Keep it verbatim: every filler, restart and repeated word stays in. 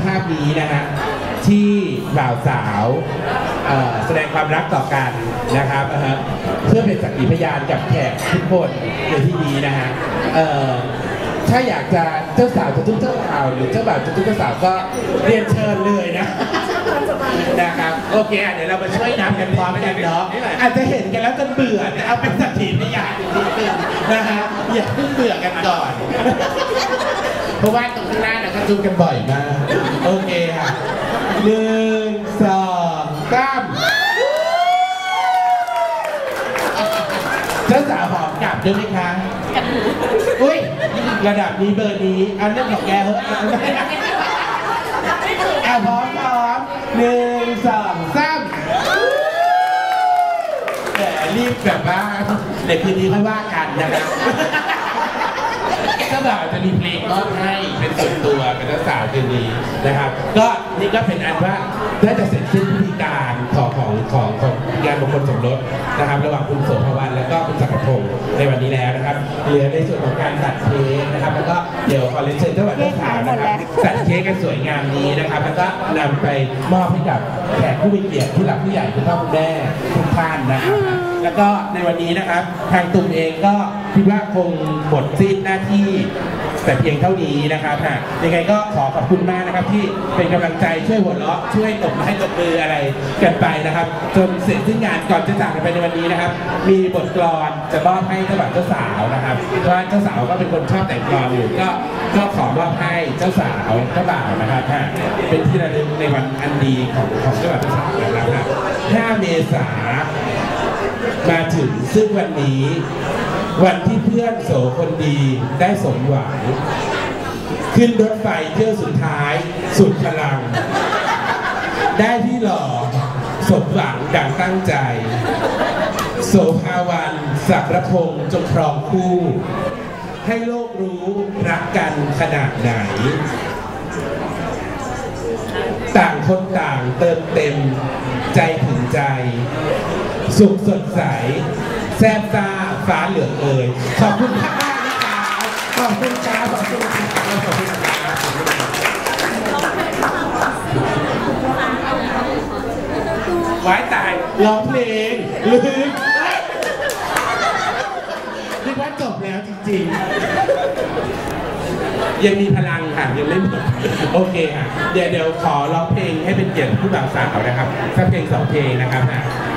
ภาพนี้นะฮะที่บ่าวสาวแสดงความรักต่อกันนะครับเพื่อเป็นสักขีพยานกับแขกทุกคนในที่นี้นะฮะถ้าอยากจะเจ้าสาวจะทุกเจ้าสาวหรือเจ้าบ่าวจะทุกเจ้าสาวก็เรียนเชิญเลยนะนะครับโอเคเดี๋ยวเรามาช่วยนับกันพร้อมกันเนาะอาจจะเห็นกันแล้วจนเบื่อเอาเป็นสักขีพยานจริงๆนะฮะอย่าเพิ่งเบื่อกันก่อนเพราะว่าตรงข้างหน้าเนี่ยก็จูบกันบ่อยมากโอเคค่ะหนึ่งสองสามเจ้าสาวหอมกลับด้วยไหมคะอุ้ยระดับนี้เบอร์นี้อันนั้นของแกเหรอเอาพร้อมพร้อมหนึ่งสองสามแต่รีบแบบว่าในคืนนี้ค่อยว่ากันนะครับเจ้าบ่าวจะมีเพลงมอบให้เป็นส่วนตัวเป็นเจ้าสาวคืนนี้นะครับก็นี่ก็เป็นอันว่าน่าจะเสร็จสิ้นพิธีการของของของของงานมงคลสมรสนะครับระหว่างคุณโสภวรรณและก็คุณจักรพงศ์ในวันนี้แล้วนะครับเหลือในส่วนของการตัดเค้กนะครับแล้วก็เดี๋ยวขอเรียนเชิญเจ้าบ่าวเจ้าสาวนะครับตัดเค้กกันสวยงามนี้นะครับแล้วก็นำไปมอบให้กับแขกผู้มีเกียรติผู้หลักผู้ใหญ่คุณพ่อคุณแม่ทุกท่านนะครับแล้วก็ในวันนี้นะครับทางตุ่มเองก็คิดว่าคงหมดสิ้นหน้าที่แต่เพียงเท่านี้นะครับฮะยังไงก็ขอขอบคุณมากนะครับที่เป็นกำลังใจช่วยหัวเราะช่วยตบให้ตบมืออะไรกันไปนะครับจนเสร็จสิ้นงานก่อนจะจากกันไปในวันนี้นะครับมีบทกลอนจะมอบให้เจ้าบ่าวเจ้าสาวนะครับเพราะว่าเจ้าสาวก็เป็นคนชอบแต่งกลอนอยู่ก็ก็ขอมอบให้เจ้าสาวเจ้าบ่าวนะครับฮะเป็นที่ระลึกในวันอันดีของของเจ้าบ่าวเจ้าสาวนะครับห้าเมษายนมาถึงซึ่งวันนี้วันที่เพื่อนโสคนดีได้สมหวังขึ้นรถไฟเที่ยวสุดท้ายสุดพลังได้ที่หล่อสมหวังดังตั้งใจโสภาวันศักรพงษ์จงครองคู่ให้โลกรู้รักกันขนาดไหนต่างคนต่างเติมเต็มใจถึงใจสุขสดใสแซ่บตาฟ้าเหลืองเอ่ยขอบคุณมากนะคะขอบคุณจ้าขอบคุณจ้าขอบคุณจ้าไว้ตายร้องเพลงลืมนึกว่าจบแล้วจริงๆยังมีพลังค่ะยังไม่หมดโอเคค่ะเดี๋ยวเดี๋ยวขอร้องเพลงให้เป็นเกียรติผู้บ่าวสาวนะครับสักเพลงสองเพลงนะครับ